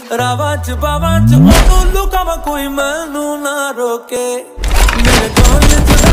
रावां च बावां च ओनू लुकावां कोई मैनू ना रोके मेरे गल च